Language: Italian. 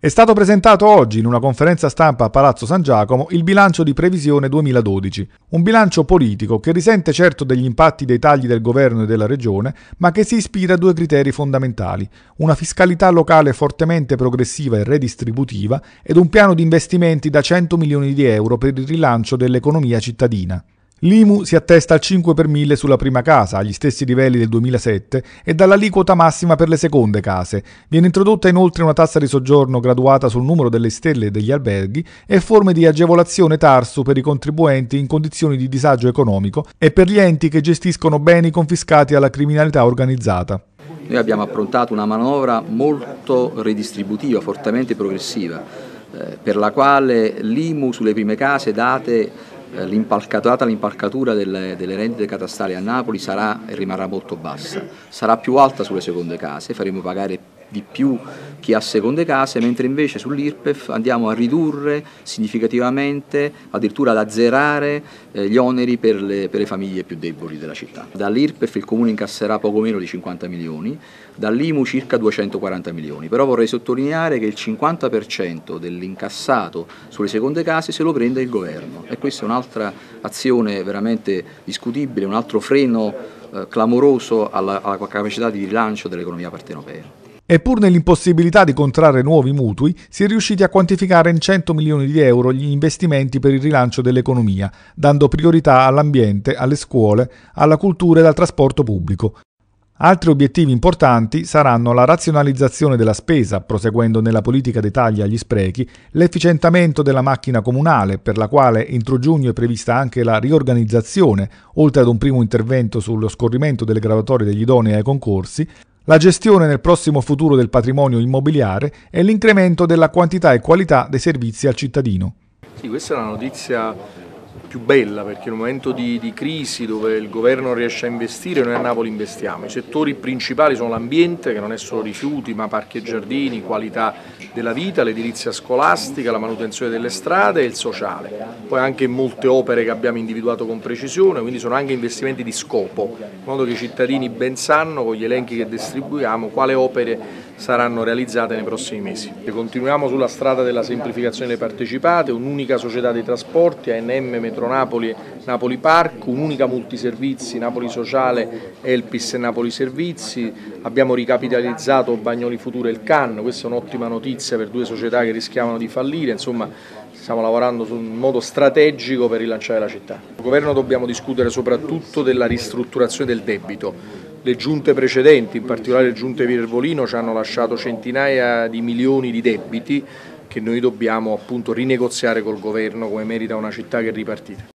È stato presentato oggi in una conferenza stampa a Palazzo San Giacomo il bilancio di previsione 2012, un bilancio politico che risente certo degli impatti dei tagli del governo e della regione, ma che si ispira a due criteri fondamentali: una fiscalità locale fortemente progressiva e redistributiva ed un piano di investimenti da 100 milioni di euro per il rilancio dell'economia cittadina. L'IMU si attesta al 5 per 1000 sulla prima casa, agli stessi livelli del 2007, e dall'aliquota massima per le seconde case. Viene introdotta inoltre una tassa di soggiorno graduata sul numero delle stelle e degli alberghi e forme di agevolazione TARSU per i contribuenti in condizioni di disagio economico e per gli enti che gestiscono beni confiscati alla criminalità organizzata. Noi abbiamo approntato una manovra molto redistributiva, fortemente progressiva, per la quale l'IMU sulle prime case data l'impalcatura delle rendite catastali a Napoli sarà e rimarrà molto bassa, sarà più alta sulle seconde case, faremo pagare di più chi ha seconde case, mentre invece sull'IRPEF andiamo a ridurre significativamente, addirittura ad azzerare gli oneri per le famiglie più deboli della città. Dall'IRPEF il Comune incasserà poco meno di 50 milioni, dall'IMU circa 240 milioni, però vorrei sottolineare che il 50% dell'incassato sulle seconde case se lo prende il governo e questa è un'altra azione veramente discutibile, un altro freno clamoroso alla capacità di rilancio dell'economia partenopea. E pur nell'impossibilità di contrarre nuovi mutui, si è riusciti a quantificare in 100 milioni di euro gli investimenti per il rilancio dell'economia, dando priorità all'ambiente, alle scuole, alla cultura e al trasporto pubblico. Altri obiettivi importanti saranno la razionalizzazione della spesa, proseguendo nella politica dei tagli agli sprechi, l'efficientamento della macchina comunale, per la quale entro giugno è prevista anche la riorganizzazione, oltre ad un primo intervento sullo scorrimento delle graduatorie degli idonei ai concorsi, la gestione nel prossimo futuro del patrimonio immobiliare e l'incremento della quantità e qualità dei servizi al cittadino. Sì, questa è la notizia più bella, perché in un momento di crisi dove il governo non riesce a investire, noi a Napoli investiamo. I settori principali sono l'ambiente, che non è solo rifiuti ma parchi e giardini, qualità della vita, l'edilizia scolastica, la manutenzione delle strade e il sociale. Poi anche molte opere che abbiamo individuato con precisione, quindi sono anche investimenti di scopo, in modo che i cittadini ben sanno, con gli elenchi che distribuiamo, quale opere saranno realizzate nei prossimi mesi. E continuiamo sulla strada della semplificazione delle partecipate, un'unica società dei trasporti, ANM Metro Napoli, Napoli Park, un'unica multiservizi, Napoli Sociale, Elpis e Napoli Servizi. Abbiamo ricapitalizzato Bagnoli Futura e il CAN, questa è un'ottima notizia per due società che rischiavano di fallire, insomma stiamo lavorando in modo strategico per rilanciare la città. Al governo dobbiamo discutere soprattutto della ristrutturazione del debito. Le giunte precedenti, in particolare le giunte Virvolino, ci hanno lasciato centinaia di milioni di debiti che noi dobbiamo appunto rinegoziare col governo come merita una città che è ripartita.